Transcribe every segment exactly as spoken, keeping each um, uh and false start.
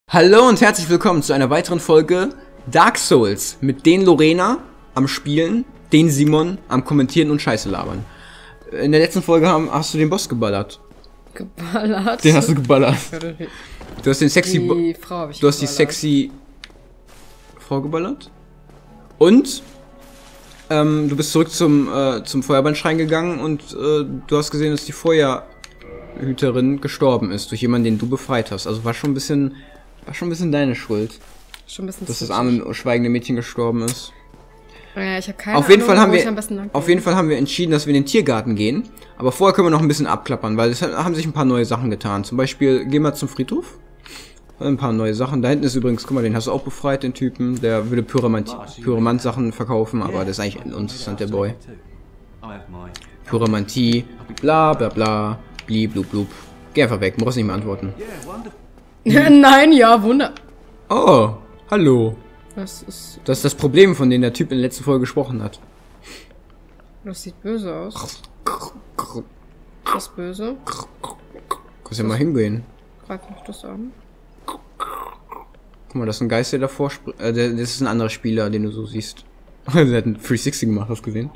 Hallo und herzlich willkommen zu einer weiteren Folge Dark Souls mit den Lorena am Spielen, den Simon am Kommentieren und Scheiße labern. In der letzten Folge haben, hast du den Boss geballert. Geballert? Den hast du geballert. Du hast den sexy die Frau hab ich Du hast die geballert. sexy Frau geballert. Und ähm, du bist zurück zum äh, zum Feuerbandschrein gegangen und äh, du hast gesehen, dass die Feuerhüterin gestorben ist durch jemanden, den du befreit hast. Also war schon ein bisschen War schon ein bisschen deine Schuld, Schon ein bisschen dass das zitschig. arme, schweigende Mädchen gestorben ist. Ja, ich habe keine Auf jeden Ahnung, Fall haben wo ich wir, am besten lang auf gehe. jeden Fall haben wir entschieden, dass wir in den Tiergarten gehen. Aber vorher können wir noch ein bisschen abklappern, weil es haben sich ein paar neue Sachen getan. Zum Beispiel gehen wir zum Friedhof. Ein paar neue Sachen. Da hinten ist übrigens, guck mal, den hast du auch befreit, den Typen. Der würde Pyramant, Pyramant-Sachen verkaufen, aber das ist eigentlich uninteressant, der Boy. Pyramantie, bla bla bla, blib blub blub. Geh einfach weg, muss nicht mehr antworten. Nein, ja, Wunder. Oh, hallo. Das ist. Das ist das Problem, von dem der Typ in der letzten Folge gesprochen hat. Das sieht böse aus. Das ist böse. Kannst ja mal hingehen. Greif mich das an. Guck mal, das ist ein Geist, der davor springt. Äh, der- das ist ein anderer Spieler, den du so siehst. Der hat einen dreihundertsechzig gemacht, hast du gesehen?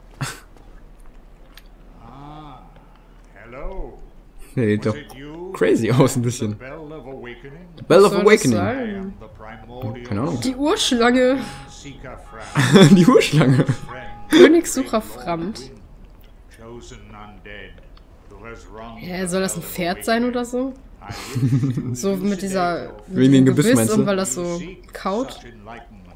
Ah, hello. Der sieht doch Is it you? crazy aus ein bisschen. The Bell of Awakening? Bell of Soll das Awakening. I sein? am the primordial Keine Ahnung. Die Urschlange. seeker friend, Die Urschlange. Königssucher Framt. chosen undead, who has wronged Ja, soll das ein Pferd sein oder so? I wish to So mit dieser. Mit Wegen diesem dem Gebiss, meinst du? und weil das so kaut. such enlightenment.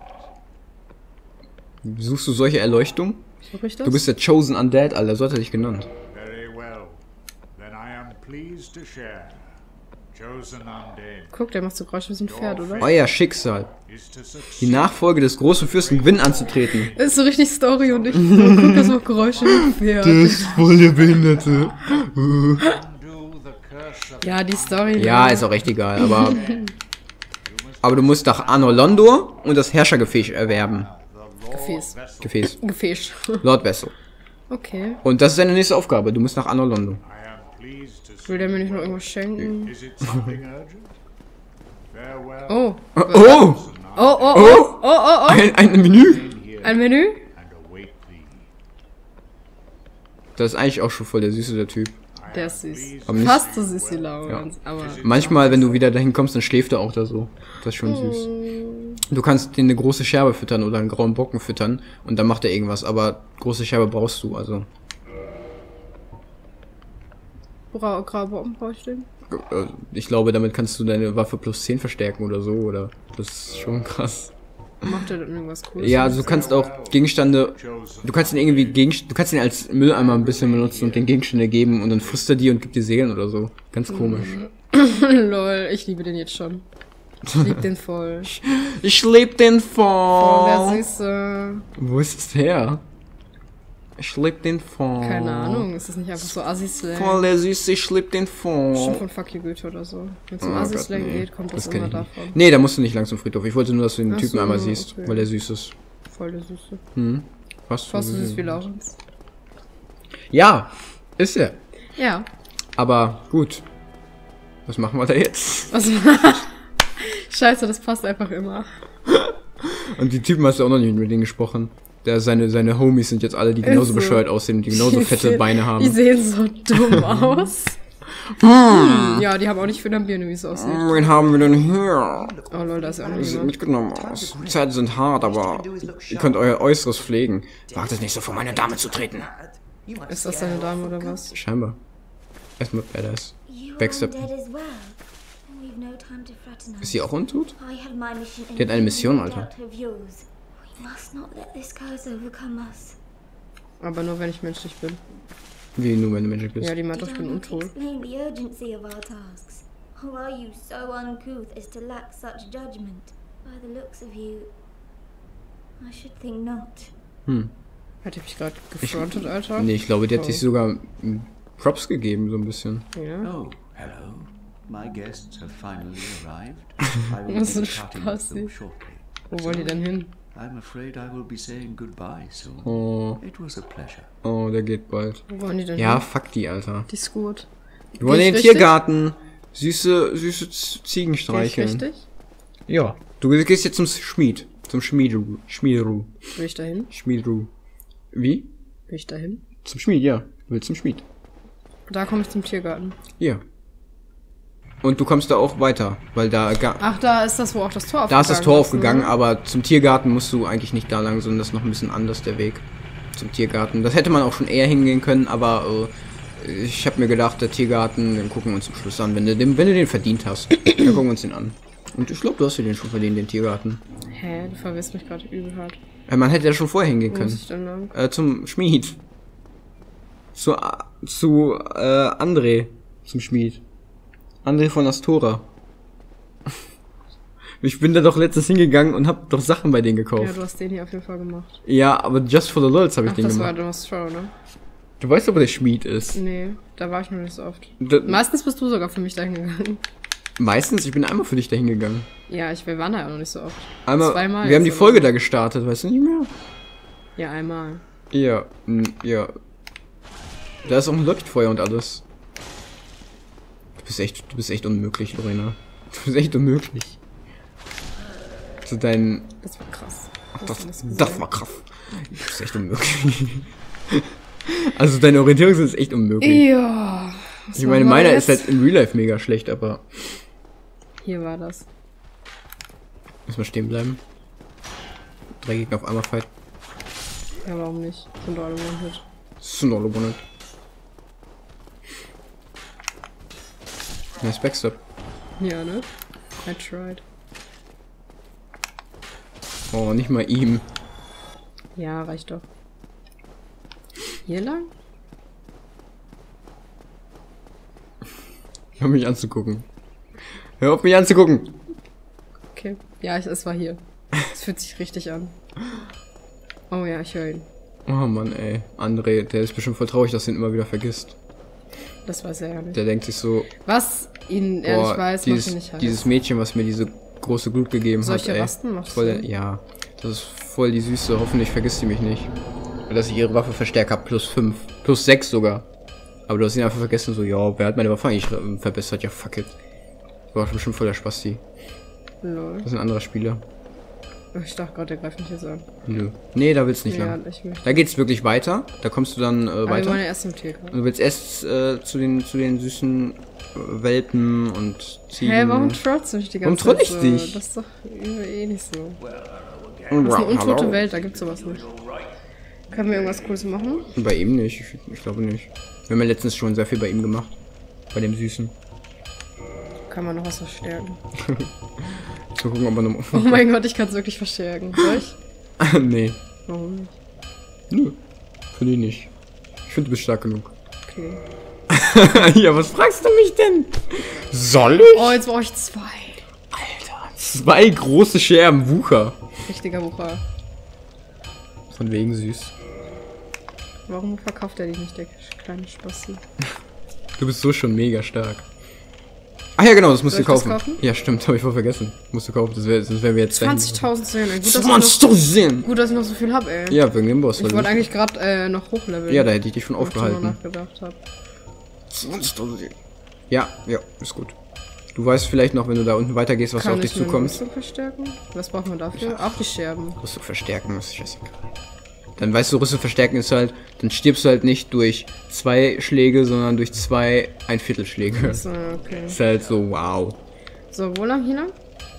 Suchst du solche Erleuchtung? Such ich das? Du bist der Chosen Undead, Alter, so hat er dich genannt. Very well. Then I am pleased to share. Chosen undead Guck, der macht so Geräusche wie so ein Pferd, oder? Euer Schicksal, is to die succeed Nachfolge des großen Fürsten Gwyn anzutreten. Das ist so richtig Story und ich guck, das macht Geräusche wie ein Pferd. ist voll der Behinderte. undo the curse of Ja, die Story. Ja, ne? ist auch echt egal, aber... Aber du musst nach Anor Londo und das Herrschergefäß erwerben. Gefäß. Gefäß. Gefäß. Lord Vessel. Okay. Und das ist deine nächste Aufgabe. Du musst nach Anor Londo. I am pleased to Will der mir nicht noch irgendwas schenken? Is it something urgent? Farewell. Oh. Oh! Oh, oh, oh, oh, oh, oh. Ein, ein Menü! Here Ein Menü? and await thee. Das ist eigentlich auch schon voll der süße, der Typ. Der ist süß. Aber nicht, Fast so süß wie Laurens, aber... manchmal, wenn du wieder dahin kommst, dann schläft er auch da so. Das ist schon süß. Du kannst den eine große Scherbe füttern oder einen grauen Bocken füttern und dann macht er irgendwas, aber große Scherbe brauchst du, also. Grau, grau Bomben brauche ich den? äh, Ich glaube, damit kannst du deine Waffe plus zehn verstärken oder so, oder? Das ist schon krass. Macht der dann irgendwas Cooles? Ja, also du kannst auch Gegenstände, du kannst ihn irgendwie gegen, du kannst ihn als Mülleimer ein bisschen benutzen und den Gegenstände geben und dann frisst er die und gibt dir Seelen oder so. Ganz komisch. Lol, ich liebe den jetzt schon. Ich liebe den voll. Ich lieb den Oh, der Fond. Süße. Wo ist das her? Ich lieb den Fond. Keine Ahnung, ist das nicht einfach so Assi-Slang? Voll der Süße, ich lieb den Bestimmt Fond. von Fuck You Goethe oder so. Wenn es um Oh Gott, Assi-Slang nee. geht, kommt das, kenn immer ich nicht. davon. Nee, da musst du nicht lang zum Friedhof. Ich wollte nur, dass du den Ach Typen so, einmal siehst, okay. weil der süß ist. Voll der Süße. Hm. Was? Fast so süß wie Laurens. Ja, ist er. Ja. Aber gut. Was machen wir da jetzt? Also, Scheiße, das passt einfach immer. Und die Typen hast du auch noch nicht mit denen gesprochen. Der, seine, seine Homies sind jetzt alle, die genauso so. bescheuert aussehen und die genauso Die fette sehen- Beine Die haben. sehen so dumm aus. Hm, ja, die haben auch nicht für Bier, wie es aussieht. Wen haben wir denn hier? Oh lol, da ist ja auch noch Sieht jemand. mitgenommen aus. Die Zeiten sind hart, aber ihr könnt euer Äußeres pflegen. Wagt es nicht so vor meine Dame zu treten. Ist das deine Dame oder was? Scheinbar. Erstmal Badass. You Backstep. are undead as well. And we've no time to fraternize. Ist sie auch untot? I had my mission Die hat eine Mission, independent Alter. of yours. We must not let this curse overcome us. Aber nur wenn ich menschlich bin. Wie nur, wenn du menschlich bist. Ja, die meint doch, Did ich I bin not untot. explain the urgency of our tasks? Or are you so uncouth as to lack such judgment? By the looks of you, I should think not. Hm. Hat die mich gerade gefrontet, Alter? Nee, ich glaube, die hat Oh. sich sogar mm, Props gegeben, so ein bisschen. Ja. Oh, hello. My guests have finally arrived. I will Was be ein departing with them Spaß. shortly. Wo wollen die denn hin? I'm afraid I will be saying goodbye soon. Oh, It was a pleasure. oh, der geht bald. Wo wollen die denn Ja, hin? fuck die, Alter. Die ist gut. Wir wollen Geh in ich den richtig? Tiergarten. Süße, süße Z- Ziegen Geh ich streicheln. richtig? Ja. Du gehst jetzt zum Schmied. Zum Schmiederu. Schmiederu. Will ich dahin? Schmiederu. Wie? Will ich dahin? Zum Schmied, ja. Du willst zum Schmied. Da komme ich zum Tiergarten. Ja. Und du kommst da auch weiter, weil da... Ach, da ist das, wo auch das Tor aufgegangen ist. Da ist das Tor aufgegangen, ne? aber zum Tiergarten musst du eigentlich nicht da lang, sondern das ist noch ein bisschen anders, der Weg. Zum Tiergarten. Das hätte man auch schon eher hingehen können, aber äh, ich habe mir gedacht, der Tiergarten, den gucken wir uns zum Schluss an. Wenn du den, wenn du den verdient hast, dann gucken wir uns den an. Und ich glaube, du hast dir den schon verdient, den Tiergarten. Hä, du verwirrst mich gerade übel hart. Äh, man hätte ja schon vorher hingehen Wo können. muss ich denn lang? Äh, zum Schmied. Zu, zu, äh, André. Zum Schmied. André von Astora. Ich bin da doch letztens hingegangen und hab doch Sachen bei denen gekauft. Ja, du hast den hier auf jeden Fall gemacht. Ja, aber just for the lulz habe ich Ach, den das gemacht. war Thomas Stroh, ne? Du weißt aber, der Schmied ist. Nee, da war ich noch nicht so oft. Da, Meistens bist du sogar für mich dahin gegangen. meistens, ich bin einmal für dich dahin gegangen. Ja, ich wir waren da ja noch nicht so oft. Einmal, Zweimal wir haben die jetzt Folge oder da gestartet, weißt du nicht mehr? Ja, einmal. Ja, m, ja. Da ist auch ein Leuchtfeuer und alles. Du bist echt, du bist echt unmöglich, Lorena. Du bist echt unmöglich. Zu deinen... Das war krass. Das, alles das, gesehen. war krass. Du bist echt unmöglich. Also deine Orientierung ist echt unmöglich. Ja. was Ich meine, machen wir meiner jetzt? ist halt in Real Life mega schlecht, aber... Hier war das. Müssen wir stehen bleiben. Drei Gegner auf einmal fight. Ja, warum nicht? Sind doch alle One-Hit. Das ist ein All-Opponent. Nice Backstep. Ja, ne? I tried. Oh, nicht mal ihm. Ja, reicht doch. Hier lang? Hör mich anzugucken. Hör auf mich anzugucken. Okay. Ja, ich, es war hier. Es fühlt sich richtig an. Oh ja, ich höre ihn. Oh Mann, ey. André, der ist bestimmt voll traurig, dass er ihn immer wieder vergisst. Das weiß er ja nicht. Der denkt sich so, Was ihn ehrlich boah, weiß, dieses, macht ihn nicht heiß. dieses Mädchen, was mir diese große Glut gegeben Solche hat, ey. Rasten macht Voll der, Sinn. ja, das ist voll die Süße. Hoffentlich vergisst sie mich nicht. Dass ich ihre Waffe verstärkt habe, plus fünf. Plus sechs sogar. Aber du hast ihn einfach vergessen, so, ja, wer hat meine Waffe eigentlich äh, verbessert? Ja, fuck it. War bestimmt voll der Spasti. Lol. Das ist ein anderer Spieler. Ich dachte gerade, der greift mich jetzt an. Nö. Nee, da willst du nicht Ja, lang. ich möchte. Da geht's wirklich weiter. Da kommst du dann äh, Aber wir weiter. wollen ja erst im Tiergarten. Du willst erst äh, zu den zu den süßen äh, Welpen und Ziegen. Hä, warum trollst du mich die Warum ganze troll Zeit ich so? dich? Das ist doch eh nicht so. Wow, Das ist eine untote hallo. Welt, da gibt's sowas nicht. Können wir irgendwas Cooles machen? Bei ihm nicht, ich, ich glaube nicht. Wir haben ja letztens schon sehr viel bei ihm gemacht. Bei dem Süßen. Kann man noch was verstärken? Zu gucken, ob er noch... Oh mein Gott, ich kann es wirklich verstärken. Soll ich? Nee. Warum nicht? Nö. Finde ich nicht. Ich finde, du bist stark genug. Okay. Ja, was fragst du mich denn? Soll ich? Oh, jetzt brauche ich zwei. Alter, zwei große Scherben Wucher. Richtiger Wucher. Von wegen süß. Warum verkauft er die nicht, der kleine Spasti? Du bist so schon mega stark. Ach ja, genau, das musst Soll du ich das kaufen. kaufen? Ja, stimmt, habe ich voll vergessen. Musst du kaufen, das wäre das wär wir jetzt dahin- zwanzigtausend Zähne. Gut, dass ich noch, zwanzigtausend! gut, dass ich noch so viel habe, ey. Ja, wegen dem Boss. Ich weil wollte du- eigentlich gerade äh, noch hochleveln. Ja, da hätte ich dich von wo ich drüber aufgehalten. nachgedacht habe. zwanzigtausend. Ja, ja, ist gut. Du weißt vielleicht noch, wenn du da unten weitergehst, was Kann auf dich ich meine zukommt. Rüstung verstärken? Was braucht man dafür? Auch die Scherben. Rüstung verstärken ist scheißegal. Dann weißt du, Rüstung verstärken ist halt, dann stirbst du halt nicht durch zwei Schläge, sondern durch zwei Einviertelschläge. So, okay. Ist halt so, wow. So, wo lang? Hier lang?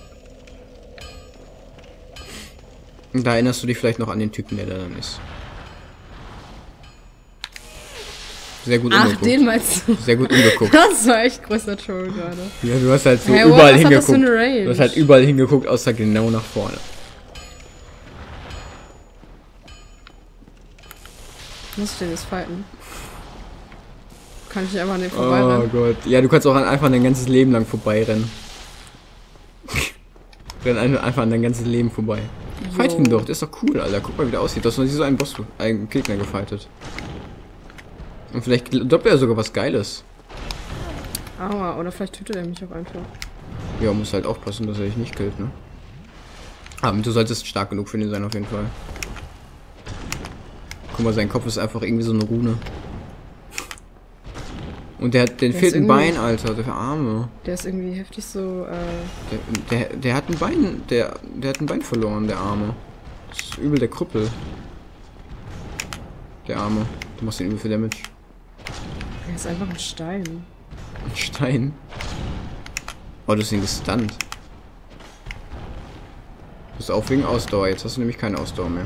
Und da erinnerst du dich vielleicht noch an den Typen, der da dann ist. Sehr gut Ach, umgeguckt. den meinst du? Sehr gut umgeguckt. Das war echt größer Troll gerade. Ja, du hast halt so Hey, what? überall Was hat das für hingeguckt. eine Range? Du hast halt überall hingeguckt, außer genau nach vorne. Muss ich den jetzt fighten? Kann ich einfach an den Oh vorbeirennen? Gott. Ja, du kannst auch an- einfach an dein ganzes Leben lang vorbeirennen. Renn ein- einfach an dein ganzes Leben vorbei. Fight ihn doch, der ist doch cool, Alter. Guck mal, wie der aussieht. Du hast noch nie so einen Boss, einen Gegner gefightet. Und vielleicht droppt er sogar was Geiles. Aua, oder vielleicht tötet er mich auch einfach. Ja, muss halt aufpassen, dass er dich nicht killt, ne? Aber du solltest stark genug für ihn sein, auf jeden Fall. Guck mal, sein Kopf ist einfach irgendwie so eine Rune. Und der hat, den Der fehlt ist ein irgendwie- Bein, Alter, der Arme. Der ist irgendwie heftig so, äh... Der, der, der hat ein Bein, der, der hat ein Bein verloren, der Arme. Das ist übel der Krüppel. Der Arme. Du machst den übel für Damage. Der ist einfach ein Stein. Ein Stein. Oh, du hast ihn gestunt. Das ist auch wegen Ausdauer. Jetzt hast du nämlich keine Ausdauer mehr.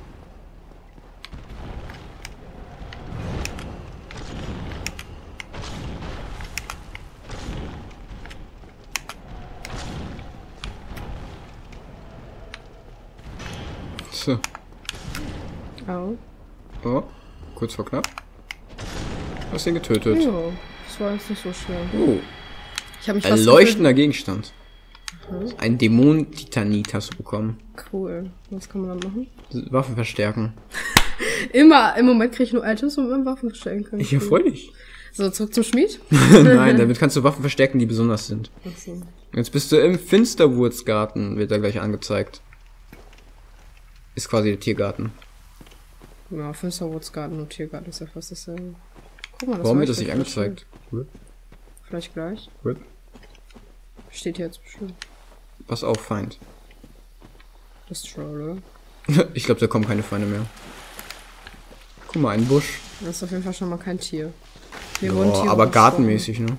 So. Au. Oh, kurz vor knapp. Hast ihn getötet. Ja, das war jetzt nicht so schwer. Oh, Ich habe mich ein fast leuchtender Gegenstand. Mhm. Ein Dämon-Titanit hast du bekommen. gefühlt- Cool. Was kann man dann machen? Waffen verstärken. Immer, im Moment kriege ich nur Items, um immer Waffen verstellen können. Ja, freu dich. So, zurück zum Schmied? Nein, damit kannst du Waffen verstärken, die besonders sind. Achso. Jetzt bist du im Finsterwurzgarten, wird da gleich angezeigt. Ist quasi der Tiergarten. Ja, Finsterwurzgarten und Tiergarten ist ja fast dasselbe. Guck mal, das Warum war wird das echt nicht richtig angezeigt? schön. Vielleicht gleich. Gut. Steht hier jetzt bestimmt. Pass auf, Feind. Das Troll, Ich glaube, da kommen keine Feinde mehr. Guck mal, ein Busch. Das ist auf jeden Fall schon mal kein Tier. Hier Oh, wurden Tiere aber gestorben. gartenmäßig, ne?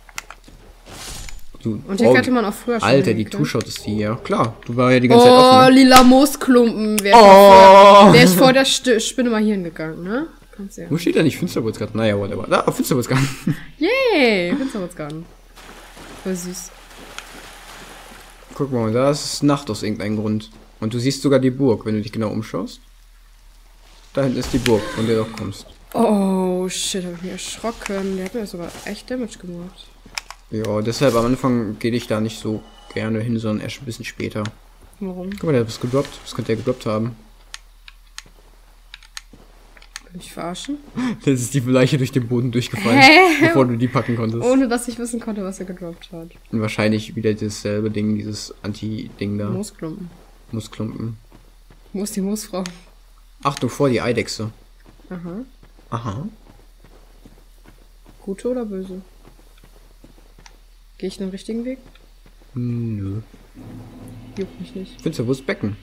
Du, Und hier oh, hätte man auch früher schon Alter, die hin können. Two-Shot ist die, ja. Klar, du war ja die ganze Zeit Oh, offen. lila Moosklumpen. Wäre Oh! wär ich vor der St Spinne mal hier hingegangen, ne? Kannst ja. Wo steht da nicht Finsterwurzgarten? Naja, whatever. Da, auf Finsterwurzgarten. Yay! Finsterwurzgarten. Voll süß. Guck mal, da ist Nacht aus irgendeinem Grund. Und du siehst sogar die Burg, wenn du dich genau umschaust. Da hinten ist die Burg, von der du auch kommst. Oh, shit, hab ich mich erschrocken. Der hat mir sogar echt Damage gemacht. Ja, deshalb am Anfang gehe ich da nicht so gerne hin, sondern erst ein bisschen später. Warum? Guck mal, der hat was gedroppt. Was könnte der gedroppt haben? Kann ich verarschen? Jetzt ist die Leiche durch den Boden durchgefallen, Hä? bevor du die packen konntest. Ohne, dass ich wissen konnte, was er gedroppt hat. Und wahrscheinlich wieder dasselbe Ding, dieses Anti-Ding da. Moosklumpen. Moosklumpen. Moos die Moosfrau. Achtung vor, die Eidechse. Aha. Aha. Gute oder böse? Gehe ich den richtigen Weg? Nö. Juckt mich nicht. Finsterwurz Becken.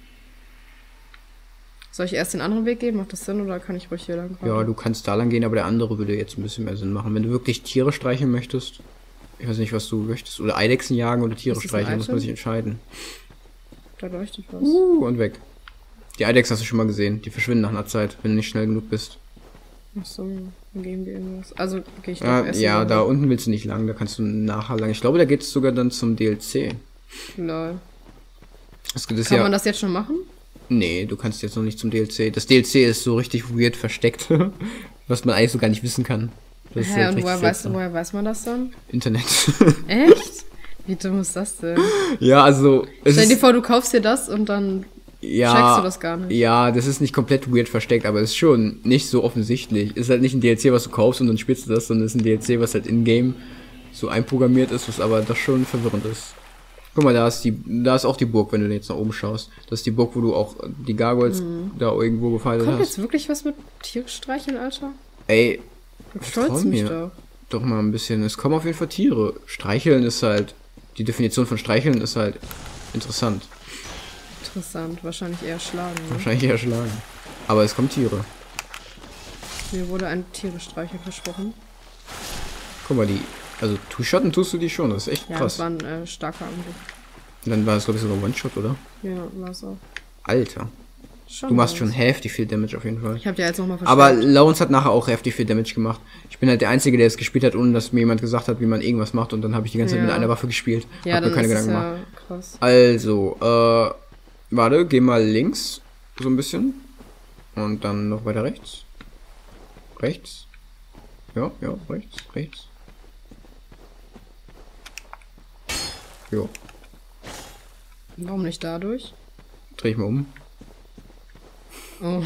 Soll ich erst den anderen Weg gehen? Macht das Sinn oder kann ich ruhig hier lang Ja, du kannst da lang gehen, aber der andere würde jetzt ein bisschen mehr Sinn machen. Wenn du wirklich Tiere streicheln möchtest, ich weiß nicht, was du möchtest, oder Eidechsen jagen oder Tiere Ist das ein streicheln, muss man Item? sich entscheiden. Da leuchtet was. Uh, und weg. Die Eidechsen hast du schon mal gesehen, die verschwinden nach einer Zeit, wenn du nicht schnell genug bist. Achso, dann geben wir irgendwas. Also gehe ich doch Ja, erst ja mal da weg. unten willst du nicht lang, da kannst du nachher lang. Ich glaube, da geht es sogar dann zum D L C. Lol. Das, das ist Kann ja, man das jetzt schon machen? Nee, du kannst jetzt noch nicht zum D L C. Das D L C ist so richtig weird versteckt, was man eigentlich so gar nicht wissen kann. Das ist Hä, halt und richtig woher weiß, seltsam. woher weiß man das dann? Internet. Echt? Wie dumm ist das denn? Ja, also es Stell dir ist, vor, du kaufst dir das und dann ja, checkst du das gar nicht. Ja, das ist nicht komplett weird versteckt, aber es ist schon nicht so offensichtlich. Ist halt nicht ein D L C, was du kaufst und dann spielst du das, sondern es ist ein D L C, was halt in-game so einprogrammiert ist, was aber doch schon verwirrend ist. Guck mal, da ist die, da ist auch die Burg, wenn du jetzt nach oben schaust. Das ist die Burg, wo du auch die Gargoyles da irgendwo gefeiert Kommt hast. jetzt wirklich was mit Tiere streicheln, Alter? Ey, Du Vertrau stolz mich mir. doch. doch mal ein bisschen. Es kommen auf jeden Fall Tiere. Streicheln ist halt, die Definition von Streicheln ist halt interessant. Interessant, wahrscheinlich eher schlagen. Ne? Wahrscheinlich eher schlagen. Aber es kommen Tiere. Mir wurde ein Tierestreichel versprochen. Guck mal, die, also Two-Shotten tust du die schon, das ist echt Ja, krass. das war ein äh, starker Angriff. Dann war es, glaube ich, sogar One-Shot, oder? Ja, war es auch. Alter. Schon Du machst was. schon heftig viel Damage auf jeden Fall. Ich hab dir jetzt nochmal Aber verstärkt. Lawrence hat nachher auch heftig viel Damage gemacht. Ich bin halt der Einzige, der es gespielt hat, ohne dass mir jemand gesagt hat, wie man irgendwas macht. Und dann habe ich die ganze Zeit Ja. mit einer Waffe gespielt. Ja, hab mir dann keine ist es Gedanken gemacht. ja krass. Also, äh, warte, geh mal links. So ein bisschen. Und dann noch weiter rechts. Rechts. Ja, ja, rechts, rechts. Jo, Warum nicht dadurch? dreh ich mal um. Oh.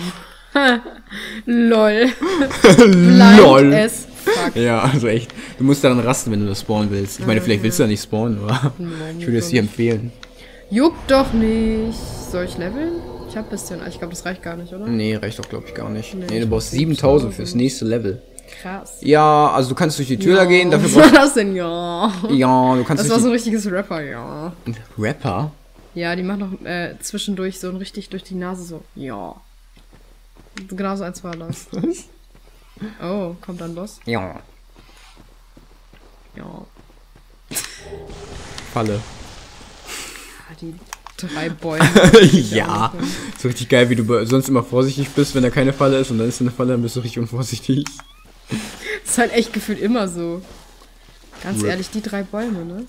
Lol. Blind Lol. as fuck. Ja, also echt. Du musst daran rasten, wenn du das spawnen willst. Ich meine, vielleicht willst du ja nicht spawnen, aber ich würde es dir empfehlen. Juckt doch nicht. Soll ich leveln? Ich hab ein bisschen. Ich glaube, das reicht gar nicht, oder? Nee, reicht doch, glaube ich, gar nicht. Nee, Nee, du ich brauchst brauch siebentausend fürs nächste Level. Krass. Ja, also du kannst durch die Tür ja. da gehen, dafür Was war brauchst das denn? Ja. Ja, du kannst Das durch war so ein die richtiges Rapper, ja. Rapper? Ja, die macht noch äh, zwischendurch so ein richtig durch die Nase so. Ja. Genau so eins war das. Oh, kommt dann Boss? Ja. Ja. Falle. Ah, die drei Bäume. Ja. So richtig geil, wie du be- sonst immer vorsichtig bist, wenn da keine Falle ist und dann ist eine Falle, dann bist du richtig unvorsichtig. Das ist halt echt gefühlt immer so. Ganz Rip. ehrlich, die drei Bäume, ne?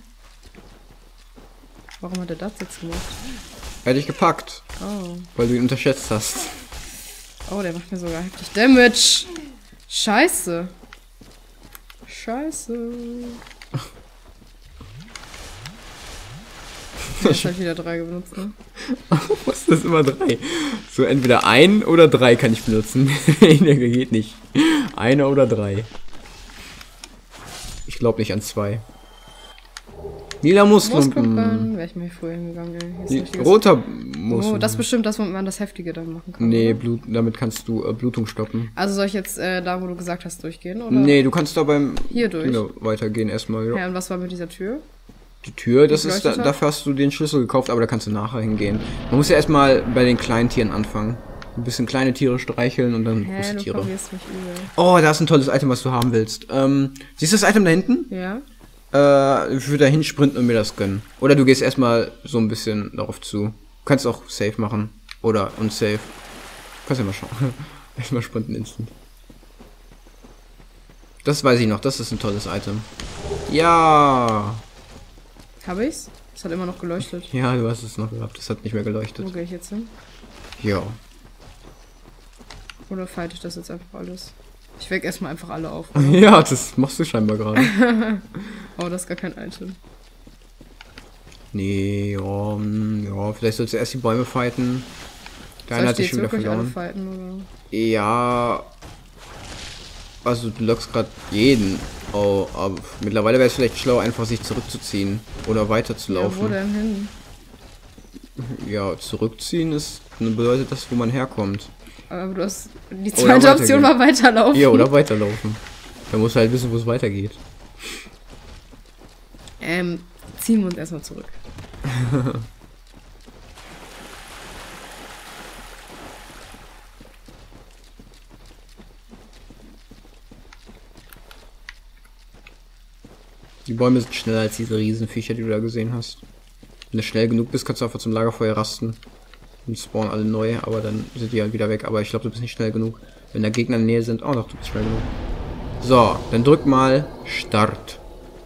Warum hat er das jetzt gemacht? Er hat dich gepackt, Oh. weil du ihn unterschätzt hast. Oh, der macht mir sogar heftig Damage. Scheiße. Scheiße. Jetzt halt wieder drei benutzt, ne? Was ist das immer drei? So entweder ein oder drei kann ich benutzen. Nee, geht nicht. Einer oder drei. Ich glaube nicht an zwei. Lila Muskeln. Muskeln. Wäre ich mal hier früher hingegangen, ey. Hier ist ein richtiges- Roter Oh, Muskel. das ist bestimmt das, womit man das Heftige dann machen kann. Nee, oder? Blut, damit kannst du äh, Blutung stoppen. Also soll ich jetzt äh, da, wo du gesagt hast, durchgehen, oder? Nee, du kannst da beim Hier durch. Ja, weitergehen erstmal. Ja. Ja, und was war mit dieser Tür? Die Tür, das Die ist, da, geleuchtet hat? dafür hast du den Schlüssel gekauft, aber da kannst du nachher hingehen. Man muss ja erstmal bei den kleinen Tieren anfangen. Ein bisschen kleine Tiere streicheln und dann große Hä, du Tiere. verwirrst mich übel. Oh, da ist ein tolles Item, was du haben willst. Ähm, siehst du das Item da hinten? Ja? Äh, ich würde da hinsprinten und mir das gönnen. Oder du gehst erstmal so ein bisschen darauf zu. Du kannst auch safe machen. Oder unsafe. Du kannst ja mal schauen. Erstmal sprinten instant. Das weiß ich noch, das ist ein tolles Item. Ja. Hab ich's? Es hat immer noch geleuchtet. Ja, du hast es noch gehabt. Das hat nicht mehr geleuchtet. Wo gehe ich jetzt hin? Ja. Oder fight ich das jetzt einfach alles? Ich weck erstmal einfach alle auf. Oder? Ja, das machst du scheinbar gerade. Oh, das ist gar kein Item. Nee, ja, mm, ja, vielleicht sollst du erst die Bäume fighten. Der Soll eine ich hat die dich jetzt schon wieder wirklich alle verloren. fighten, oder? Ja. Also du lockst gerade jeden. Oh, aber mittlerweile wäre es vielleicht schlau, einfach sich zurückzuziehen. Oder Ja, wo weiterzulaufen. denn hin? Ja, zurückziehen ist bedeutet das, wo man herkommt. Aber du hast... Die Oder zweite Option weitergehen. war weiterlaufen. Ja, oder weiterlaufen. Da musst du halt wissen, wo es weitergeht. Ähm, ziehen wir uns erstmal zurück. Die Bäume sind schneller als diese Riesenviecher, die du da gesehen hast. Wenn du schnell genug bist, kannst du einfach zum Lagerfeuer rasten. Und spawnen alle neu, aber dann sind die halt wieder weg. Aber ich glaube, du bist nicht schnell genug. Wenn da Gegner in der Nähe sind, oh doch, du bist schnell genug. So, dann drück mal Start.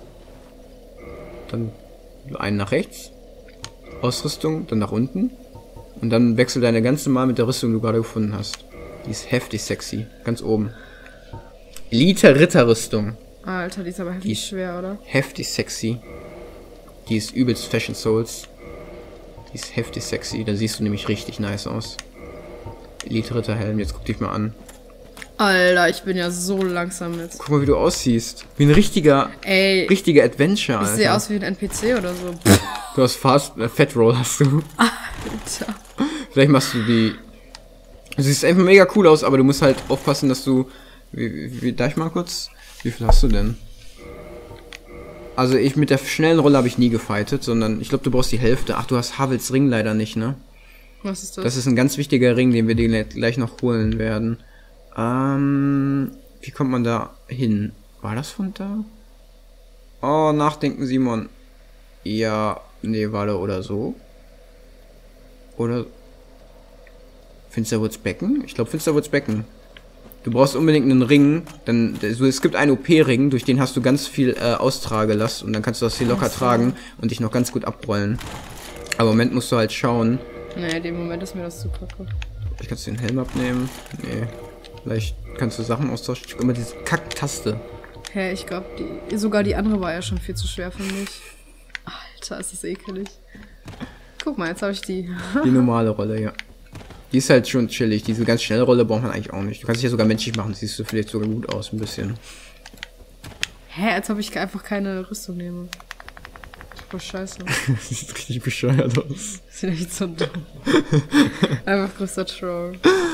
Dann einen nach rechts. Ausrüstung, dann nach unten. Und dann wechsel deine ganze Mal mit der Rüstung, die du gerade gefunden hast. Die ist heftig sexy. Ganz oben. Elite Ritterrüstung. Alter, die ist aber heftig Die- schwer, oder? Heftig sexy. Die ist übelst Fashion Souls. Die ist heftig sexy. Da siehst du nämlich richtig nice aus. Elite Ritterhelm, jetzt guck dich mal an. Alter, ich bin ja so langsam jetzt. Guck mal, wie du aussiehst. Wie ein richtiger, Ey, richtiger Adventure, ich Alter. sehe aus wie ein N P C oder so. Du hast Fast, äh, Fat Roll hast du. Alter. Vielleicht machst du die... Du siehst einfach mega cool aus, aber du musst halt aufpassen, dass du... Wie, wie, wie, darf ich mal kurz? Wie viel hast du denn? Also ich mit der schnellen Rolle habe ich nie gefightet, sondern ich glaube, du brauchst die Hälfte. Ach, du hast Havels Ring leider nicht, ne? Was ist das? Das ist ein ganz wichtiger Ring, den wir dir gleich noch holen werden. Ähm, wie kommt man da hin? War das von da? Oh, nachdenken, Simon. Ja, nee, warte, oder so. Oder... Finsterwoods Becken? Ich glaube, Finsterwoods Becken. Du brauchst unbedingt einen Ring. Dann, also es gibt einen O P-Ring, durch den hast du ganz viel äh, Austragelast und dann kannst du das hier locker Ach so. tragen und dich noch ganz gut abrollen. Aber im Moment musst du halt schauen. Nee, in dem Moment ist mir das zu kacke. Vielleicht kannst du den Helm abnehmen. Nee. Vielleicht kannst du Sachen austauschen. Ich guck immer diese Kack-Taste. Hä, ich glaube, die, sogar die andere war ja schon viel zu schwer für mich. Alter, ist das ekelig. Guck mal, jetzt habe ich die. Die normale Rolle, ja. Die ist halt schon chillig. Diese ganz schnelle Rolle braucht man eigentlich auch nicht. Du kannst dich ja sogar menschlich machen. Siehst du vielleicht sogar gut aus, ein bisschen. Hä, als ob ich einfach keine Rüstung nehme. Voll scheiße. Das sieht richtig bescheuert aus. Sieht echt so dumm. Einfach größter Troll.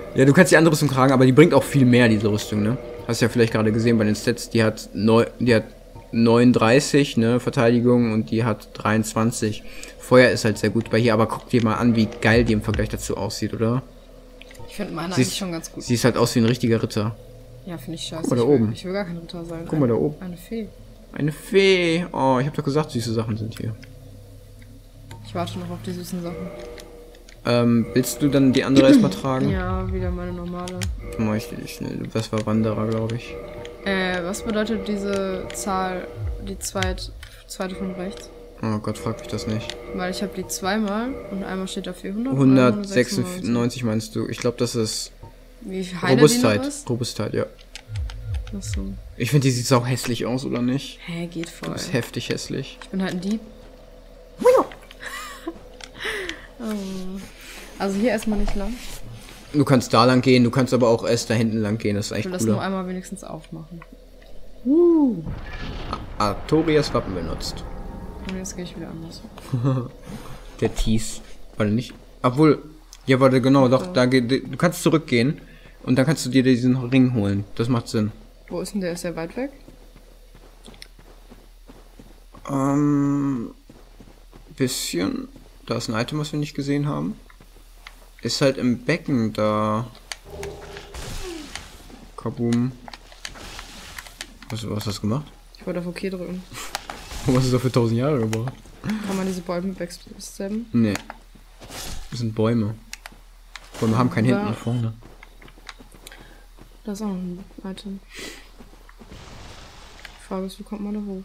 Ja, du kannst die andere Rüstung tragen, aber die bringt auch viel mehr, diese Rüstung, ne? Hast ja vielleicht gerade gesehen bei den Stats, die hat, neu, die hat neununddreißig, ne, Verteidigung und die hat dreiundzwanzig. Feuer ist halt sehr gut bei hier, aber guck dir mal an, wie geil die im Vergleich dazu aussieht, oder? Ich finde meine Sie eigentlich ist- schon ganz gut. Sie ist halt aus wie ein richtiger Ritter. Ja, finde ich scheiße. Guck mal da ich will, oben. Ich will gar kein Ritter sein. Guck mal da Eine- oben. Eine Fee. Eine Fee. Oh, ich hab doch gesagt, süße Sachen sind hier. Ich warte noch auf die süßen Sachen. Ähm, willst du dann die andere erstmal tragen? Ja, wieder meine normale. Mach ich die schnell. Das war Wanderer, glaube ich. Äh, was bedeutet diese Zahl, die zweit, zweite von rechts? Oh Gott, frag mich das nicht. Weil ich habe die zweimal und einmal steht da vierhundert. und einmal hundertsechsundneunzig meinst du? Ich glaube, das ist Wie heile die Robustheit. noch ist? Robustheit, ja. Achso. Ich finde, die sieht auch hässlich aus, oder nicht? Hä, geht voll. Du bist heftig hässlich. Ich bin halt ein Dieb. Oh. Also hier erstmal nicht lang. Du kannst da lang gehen, du kannst aber auch erst da hinten lang gehen. Das ist Ich echt will das nur cooler. einmal wenigstens aufmachen. Artorias Wappen benutzt. Und jetzt gehe ich wieder anders. Der Tease. Warte nicht. Obwohl. Ja, warte, genau, doch. Da geht, du kannst zurückgehen. Und dann kannst du dir diesen Ring holen. Das macht Sinn. Wo ist denn der? Ist der weit weg? Ähm. Bisschen. Da ist ein Item, was wir nicht gesehen haben. Ist halt im Becken da. Kaboom. Was, was hast du gemacht? Ich wollte auf OK drücken. Was ist da für tausend Jahre gebraucht? Kann man diese Bäume backstabben? Nee. Das sind Bäume. Bäume haben kein Ja. Hinten und vorne. Da ist auch noch ein Item. Die Frage ist, wie kommt man da hoch?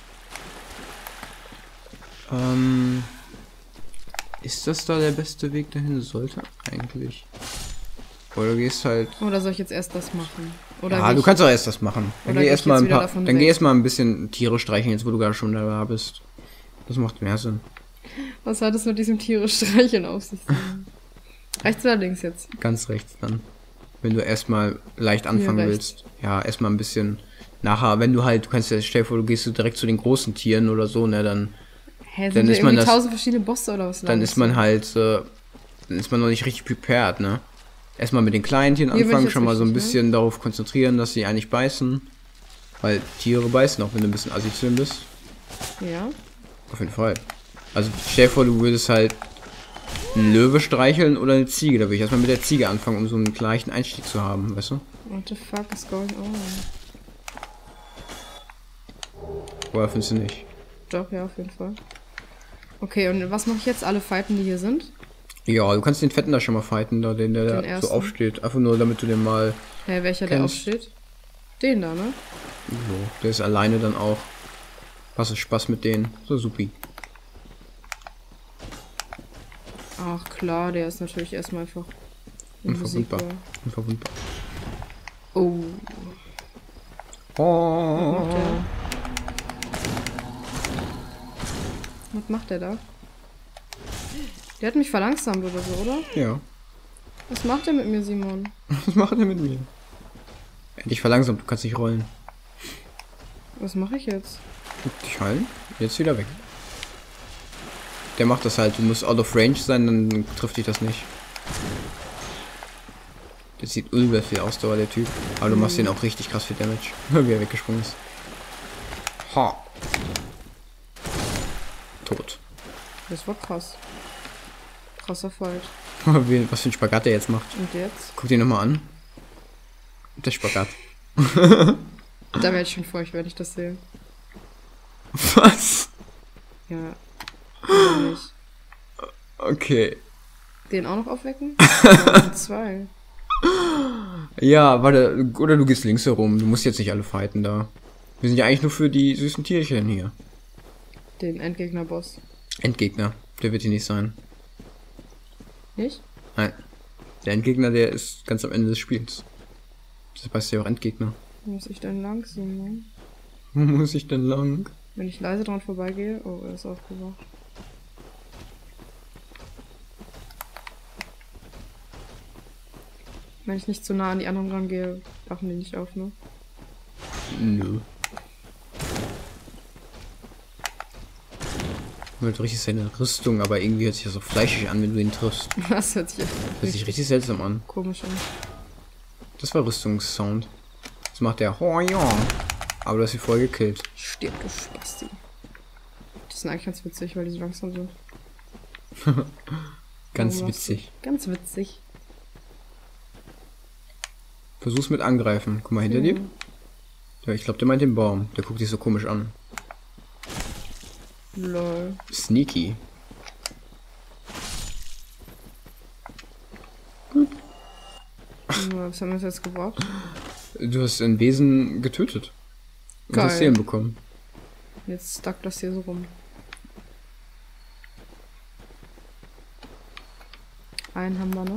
Ähm. Ist das da der beste Weg dahin? Sollte eigentlich. Oder du gehst halt. Oder soll ich jetzt erst das machen? Oder Ja, geh du ich- kannst auch erst das machen. Dann Oder geh geh ich erstmal jetzt ein wieder paar. davon Dann weg? geh erstmal ein bisschen Tiere streicheln, jetzt wo du gerade schon da bist. Das macht mehr Sinn. Was hat es mit diesem Tiere streicheln auf sich? Rechts oder links jetzt? Ganz rechts dann. Wenn du erstmal leicht anfangen Hier willst. Ja, erstmal ein bisschen. Nachher, wenn du halt, du kannst ja, stell dir vor, du gehst so direkt zu den großen Tieren oder so, ne, dann. Hä, sind Dann hier ist man irgendwie das- tausend verschiedene Bosse oder was? Dann ist man halt, äh, dann ist man noch nicht richtig prepared, ne? Erstmal mit den kleinen Tieren Hier bin ich anfangen, jetzt schon mal so ein richtig, ne? bisschen darauf konzentrieren, dass sie eigentlich beißen. Weil Tiere beißen, auch wenn du ein bisschen assi zu denen bist. Ja. Auf jeden Fall. Also stell dir vor, du würdest halt einen Löwe streicheln oder eine Ziege. Da würde ich erstmal mit der Ziege anfangen, um so einen gleichen Einstieg zu haben, weißt du? What the fuck is going on? Oder findest du nicht? Doch, ja, auf jeden Fall. Okay, und was mache ich jetzt? Alle fighten, die hier sind? Ja, du kannst den Fetten da schon mal fighten, da, den der Den da so ersten. aufsteht. Einfach nur, damit du den mal. Hä, welcher der Kennst- aufsteht? Den da, ne? So, der ist alleine dann auch. Was ist Spaß mit denen? So supi. Ach klar, der ist natürlich erstmal einfach in Musik. Unverwundbar. war. Unverwundbar. Oh, Oh. macht der? Was macht der da? Der hat mich verlangsamt oder so, oder? Ja. Was macht der mit mir, Simon? Was macht er mit mir? Endlich verlangsamt, du kannst nicht rollen. Was mache ich jetzt? Dich heilen? Jetzt wieder weg. Der macht das halt, du musst out of range sein, dann trifft dich das nicht. Der sieht übel viel Ausdauer, der Typ. Aber du machst den auch richtig krass viel Damage, wie er weggesprungen ist. Ha. Tot. Das war krass. Krasser Fight. Wie- Was für ein Spagat der jetzt macht. Und jetzt? Guck dir nochmal an. Der Spagat. Da werde ich schon feucht, wenn ich das sehe. Was? Ja. Oder nicht. Okay. Den auch noch aufwecken? Ja, zwei. Ja, warte, oder du gehst links herum. Du musst jetzt nicht alle fighten da. Wir sind ja eigentlich nur für die süßen Tierchen hier. Den Endgegner-Boss. Endgegner, der wird hier nicht sein. Nicht? Nein. Der Endgegner, der ist ganz am Ende des Spiels. Das heißt ja auch Endgegner. Wo muss ich denn lang, Simon? Wo muss ich denn lang? Wenn ich leise dran vorbeigehe. Oh, er ist aufgewacht. Wenn ich nicht zu nah an die anderen rangehe, wachen die nicht auf, ne? Nö. Mit richtig seine Rüstung, aber irgendwie hört sich das so fleischig an, wenn du ihn triffst. Das hört sich echt Hört sich richtig seltsam an. komisch an. Das war Rüstungssound. Das macht der oh ja. Aber du hast sie voll gekillt. Stirb, du Spasti. Die sind eigentlich ganz witzig, weil die so langsam sind. Ganz Warum witzig. Ganz witzig. Versuch's mit angreifen. Guck mal hinter Ja. dir. Ja, ich glaube, der meint den Baum. Der guckt dich so komisch an. Lol. Sneaky. Was haben wir jetzt gebraucht? Du hast ein Wesen getötet. Und Geil. hast Seelen bekommen. Jetzt stuck das hier so rum. Einen haben wir noch.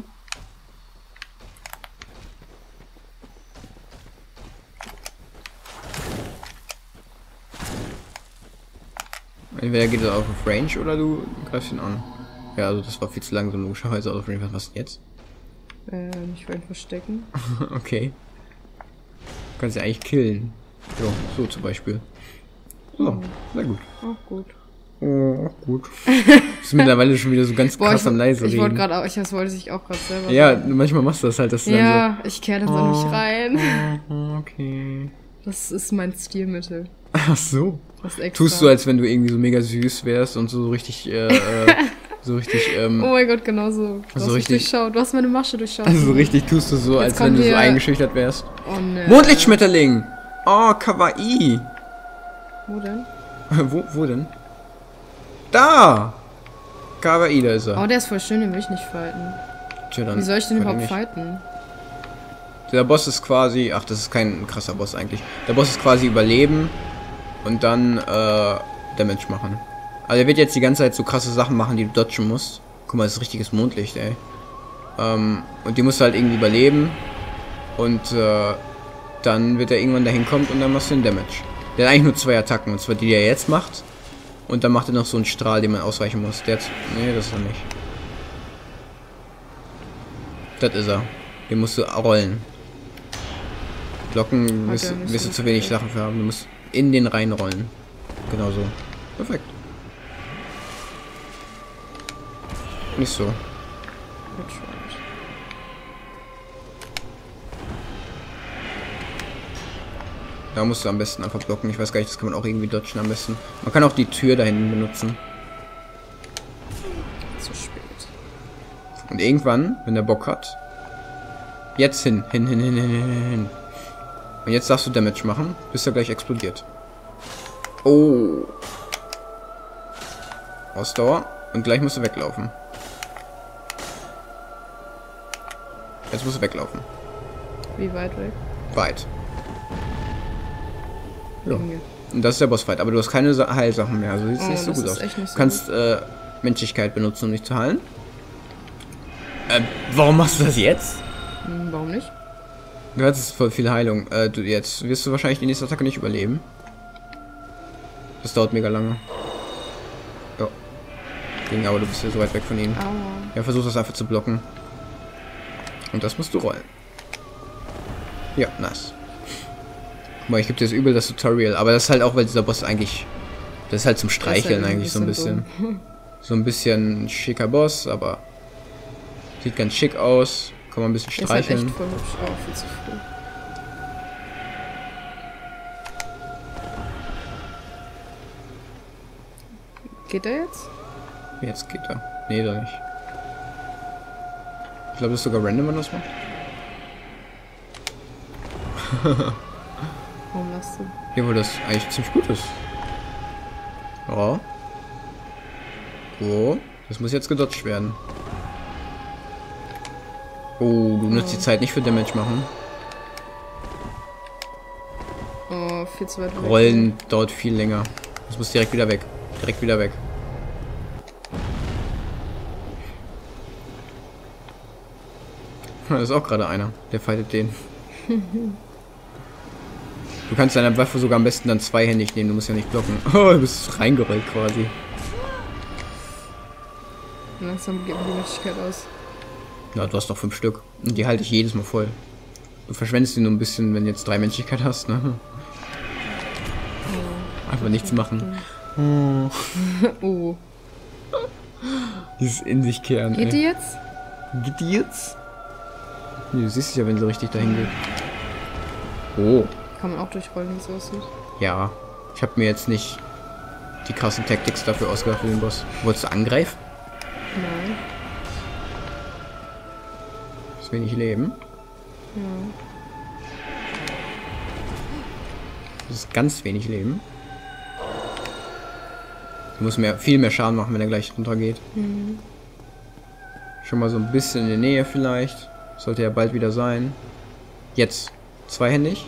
Entweder geht er auf Range oder du greifst ihn an. Ja, also das war viel zu langsam, logischerweise. Auf Range, was machst du denn jetzt? Äh, ich will ihn verstecken. Okay. Du kannst ja eigentlich killen. Ja, so zum Beispiel. So, sehr gut. Auch gut. Oh, gut. Du bist mittlerweile schon wieder so ganz Boah, krass ich, am leise ich reden. wollte gerade auch, ich das wollte sich auch gerade selber. Ja, sagen. manchmal machst du das halt, dass du Ja, ich kehre das dann an so... mich rein. Oh, okay. Das ist mein Stilmittel. Ach so. Das extra. Tust du, als wenn du irgendwie so mega süß wärst und so richtig, äh, äh, so richtig, ähm... Oh mein Gott, genau so. Du Also hast mich richtig- durchschaut. Du hast meine Masche durchschaut. Also so richtig tust du so, Jetzt als wenn kommt du so hier- eingeschüchtert wärst. Oh ne. Mondlichtschmetterling! Oh, kawaii! Wo denn? wo, wo denn? Da! Kawaii, da ist er. Oh, der ist voll schön, den will ich nicht fighten. Tja, dann Wie soll ich den fight ihn überhaupt nicht. fighten? Der Boss ist quasi... Ach, das ist kein krasser Boss eigentlich. Der Boss ist quasi Überleben und dann, äh, Damage machen. Also er wird jetzt die ganze Zeit so krasse Sachen machen, die du dodgen musst. Guck mal, das ist richtiges Mondlicht, ey. Ähm, und die musst du halt irgendwie überleben. Und, äh, dann wird er irgendwann dahin kommen und dann machst du den Damage. Der hat eigentlich nur zwei Attacken, und zwar die, die er jetzt macht. Und dann macht er noch so einen Strahl, den man ausweichen muss. Der hat... Nee, das ist er nicht. Das ist er. Den musst du rollen. Glocken Hat wirst, er nicht wirst so du zu wenig gespielt. Sachen für haben. Du musst in den reinrollen. Genau so. Perfekt. Nicht so. That's right. Da musst du am besten einfach blocken. Ich weiß gar nicht, das kann man auch irgendwie dodgen am besten. Man kann auch die Tür da hinten benutzen. Zu spät. Und irgendwann, wenn der Bock hat, jetzt hin, hin, hin, hin, hin, hin, hin. Und jetzt darfst du Damage machen, bis er gleich explodiert. Oh. Ausdauer. Und gleich musst du weglaufen. Jetzt musst du weglaufen. Wie weit weg? Weit. Ja. Irgendwie. Und das ist der Bossfight. Aber du hast keine Sa- Heilsachen mehr. Also sieht Oh, nicht so das gut ist aus. echt nicht Du so kannst äh, Menschlichkeit benutzen, um dich zu heilen. Äh, warum machst du das jetzt? Hm, warum nicht? Du hattest voll viel Heilung. Äh, du, jetzt wirst du wahrscheinlich die nächste Attacke nicht überleben. Das dauert mega lange. Ja. Ging, aber du bist ja so weit weg von ihm. Aua. Ja, versuch das einfach zu blocken. Und das musst du rollen. Ja, nice. Guck mal, ich gebe dir das übel, das Tutorial. Aber das ist halt auch, weil dieser Boss eigentlich... Das ist halt zum Streicheln halt ein eigentlich so ein bisschen. bisschen So ein bisschen schicker Boss, aber... Sieht ganz schick aus. Kann man ein bisschen Der ist halt streicheln. echt voll hübsch. Oh, viel zu früh. Geht er jetzt? Jetzt geht er. Nee, doch nicht. Ich glaube, das ist sogar random, wenn das macht. Warum lachst du? Ja, weil das eigentlich ziemlich gut ist. Ja. Oh, das muss jetzt gedodged werden. Oh, du nutzt die Zeit nicht für Damage machen. Oh, viel zu weit weg. Rollen dauert viel länger. Das muss direkt wieder weg. Direkt wieder weg. Da ist auch gerade einer. Der fightet den. Du kannst deine Waffe sogar am besten dann zweihändig nehmen. Du musst ja nicht blocken. Oh, du bist reingerollt quasi. Langsam geht mir die Möglichkeit aus. Ja, du hast noch fünf Stück. Und die halte ich jedes Mal voll. Du verschwendest die nur ein bisschen, wenn du jetzt drei Menschlichkeit hast, ne? Einfach nichts machen. Oh. Dieses in sich kehren. Geht ey. die jetzt? Geht die jetzt? Nee, du siehst es ja, wenn sie richtig dahin geht. Oh. Kann man auch durchrollen, wie es aussieht. Ja. Ich habe mir jetzt nicht die krassen Tactics dafür ausgedacht für den Boss. Wolltest du angreifen? Nein. Das ist wenig Leben. Ja. Das ist ganz wenig Leben. Du musst mehr, viel mehr Schaden machen, wenn er gleich runtergeht. Mhm. Schon mal so ein bisschen in der Nähe vielleicht. Sollte ja bald wieder sein. Jetzt. Zweihändig.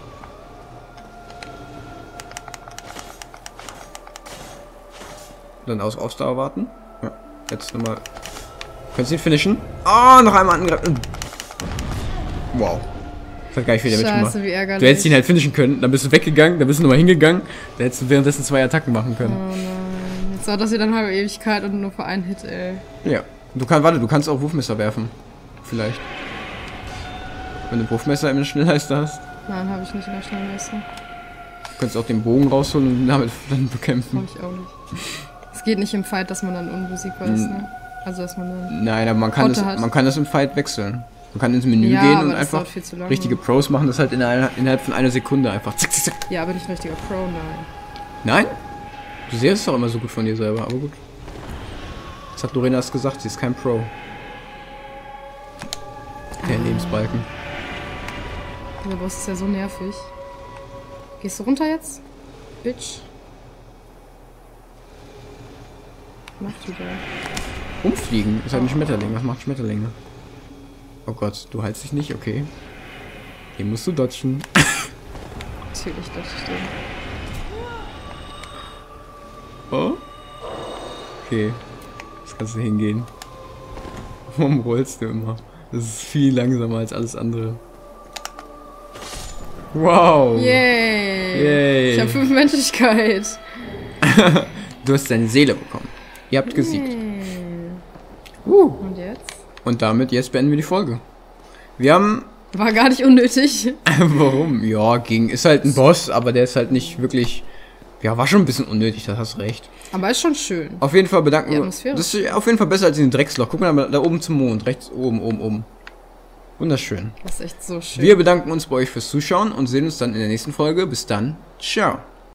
Dann aus Ausdauer warten. Ja. Jetzt nochmal. Könntest du ihn finishen? Oh, noch einmal angreifen. Wow. Das hat gar nicht viel damit gemacht. Scheiße, wie ärgerlich. Du hättest ihn halt finishen können, dann bist du weggegangen, dann bist du nochmal hingegangen, dann hättest du währenddessen zwei Attacken machen können. Oh nein. Jetzt war das hier dann halbe Ewigkeit und nur für einen Hit, ey. Ja. Du kannst, warte, du kannst auch Wurfmesser werfen. Vielleicht. Wenn du Wurfmesser im Schnellheister hast. Nein, habe ich nicht in der Schnellmesse. Du kannst auch den Bogen rausholen und damit dann bekämpfen. Habe ich auch nicht. Es geht nicht im Fight, dass man dann unbesiegbar ist, ne? Also, dass man dann... Nein, aber man kann, Orte das, hat. man kann das im Fight wechseln. Man kann ins Menü Ja, gehen aber und das einfach dauert viel zu lange. richtige Pros machen das halt in einer, innerhalb von einer Sekunde einfach. Zack, zack, zack. Ja, aber nicht ein richtiger Pro, nein. Nein? Du siehst es doch immer so gut von dir selber, aber gut. Das hat Lorena erst gesagt, sie ist kein Pro. Der Ah. Lebensbalken. Der Boss ist ja so nervig. Gehst du runter jetzt? Bitch. Macht die da. Umfliegen ist halt ein Schmetterling. Was macht Schmetterlinge? Oh Gott, du heilst dich nicht? Okay. Hier musst du dodgen. Natürlich, das stimmt. Oh? Okay. Jetzt kannst du hingehen. Warum rollst du immer? Das ist viel langsamer als alles andere. Wow. Yay! Yay. Ich habe fünf Menschlichkeit. Du hast deine Seele bekommen. Ihr habt gesiegt. Yay. Uh. Und jetzt? Und damit, jetzt beenden wir die Folge. Wir haben... War gar nicht unnötig. Warum? Ja, ging. Ist halt ein Boss, aber der ist halt nicht wirklich... Ja, war schon ein bisschen unnötig, das hast recht. Aber ist schon schön. Auf jeden Fall bedanken Die wir... Atmosphäre Das ist auf jeden Fall besser als in den Drecksloch. Guck mal da, da oben zum Mond. Rechts oben, oben, oben. Wunderschön. Das ist echt so schön. Wir bedanken uns bei euch fürs Zuschauen und sehen uns dann in der nächsten Folge. Bis dann. Ciao.